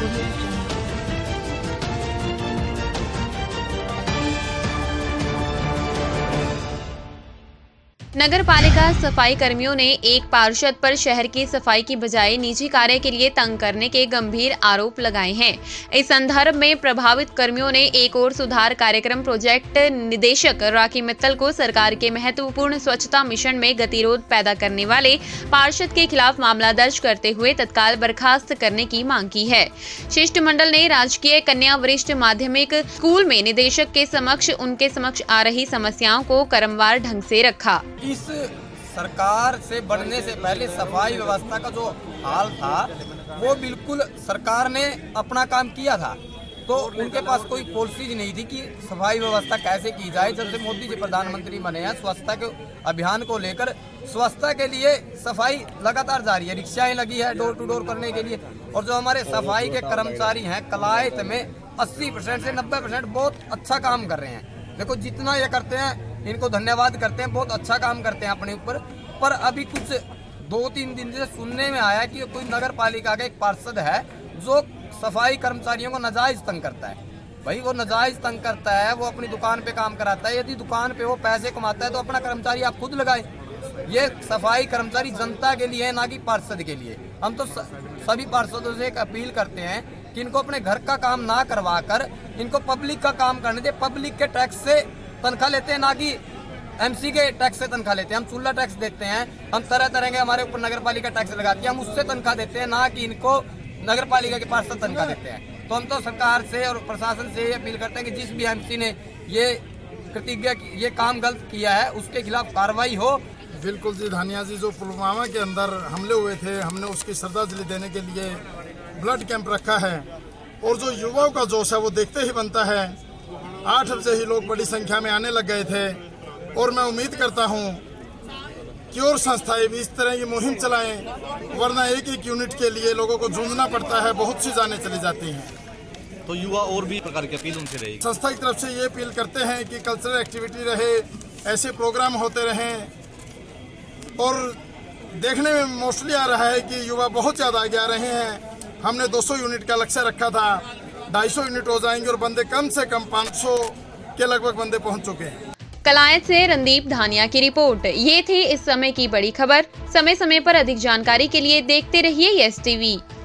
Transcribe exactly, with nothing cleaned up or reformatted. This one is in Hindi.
नगर पालिका सफाई कर्मियों ने एक पार्षद पर शहर की सफाई की बजाय निजी कार्य के लिए तंग करने के गंभीर आरोप लगाए हैं। इस संदर्भ में प्रभावित कर्मियों ने एक और सुधार कार्यक्रम प्रोजेक्ट निदेशक राखी मित्तल को सरकार के महत्वपूर्ण स्वच्छता मिशन में गतिरोध पैदा करने वाले पार्षद के खिलाफ मामला दर्ज करते हुए तत्काल बर्खास्त करने की मांग की है। शिष्टमंडल ने राजकीय कन्या वरिष्ठ माध्यमिक स्कूल में निदेशक के समक्ष उनके समक्ष आ रही समस्याओं को क्रमवार ढंग से रखा। इस सरकार से बढ़ने से पहले सफाई व्यवस्था का जो हाल था वो बिल्कुल सरकार ने अपना काम किया था, तो उनके पास कोई पॉलिसी नहीं थी कि सफाई व्यवस्था कैसे की जाए। जब से मोदी जी प्रधानमंत्री बने हैं, स्वच्छता के अभियान को लेकर स्वच्छता के लिए सफाई लगातार जारी है, रिक्शाएं लगी है डोर टू डोर करने के लिए। और जो हमारे सफाई के कर्मचारी हैं कलायत में अस्सी परसेंट से नब्बे परसेंट बहुत अच्छा काम कर रहे हैं। देखो जितना ये करते हैं इनको धन्यवाद करते हैं, बहुत अच्छा काम करते हैं अपने ऊपर। पर अभी कुछ दो तीन दिन से सुनने में आया कि कोई नगर पालिका का एक पार्षद है जो सफाई कर्मचारियों को नाजायज तंग करता है। भाई वो नाजायज तंग करता है, वो अपनी दुकान पे काम कराता है। यदि दुकान पे वो पैसे कमाता है तो अपना कर्मचारी आप खुद लगाए। ये सफाई कर्मचारी जनता के लिए है, ना कि पार्षद के लिए। हम तो सभी पार्षदों से एक अपील करते हैं कि इनको अपने घर का काम ना करवा कर इनको पब्लिक का काम करने दे। पब्लिक के टैक्स से तनख्वाह लेते हैं, ना कि एमसी के टैक्स से तनख्वाह लेते हैं। हम चूल्हा टैक्स देते हैं, हम तरह तरह के हमारे ऊपर नगर पालिका टैक्स लगाती है, हम उससे तनख्वाह देते हैं, ना कि इनको नगर पालिका के पास तनख्वाह देते हैं। तो हम तो सरकार से और प्रशासन से ये अपील करते हैं कि जिस भी एमसी ने ये प्रतिज्ञा ये काम गलत किया है उसके खिलाफ कार्रवाई हो। बिल्कुल जी धानिया जी, जो पुलवामा के अंदर हमले हुए थे, हमने उसकी श्रद्धांजलि देने के लिए ब्लड कैंप रखा है और जो युवाओं का जोश है वो देखते ही बनता है। आठ बजे ही लोग बड़ी संख्या में आने लग गए थे और मैं उम्मीद करता हूं कि और संस्थाएं भी इस तरह की मुहिम चलाएं, वरना एक एक यूनिट के लिए लोगों को जूझना पड़ता है, बहुत सी जानें चली जाती हैं। तो युवा और भी प्रकार की अपील उनसे रहेगी। संस्था की तरफ से ये अपील करते हैं कि कल्चरल एक्टिविटी रहे, ऐसे प्रोग्राम होते रहें। और देखने में मोस्टली आ रहा है कि युवा बहुत ज़्यादा आगे आ रहे हैं। हमने दो सौ यूनिट का लक्ष्य रखा था, ढाई सौ यूनिट हो जाएंगे और बंदे कम से कम पाँच सौ के लगभग बंदे पहुंच चुके हैं। कलायत से रणदीप धानिया की रिपोर्ट। ये थी इस समय की बड़ी खबर। समय समय पर अधिक जानकारी के लिए देखते रहिए यस टीवी।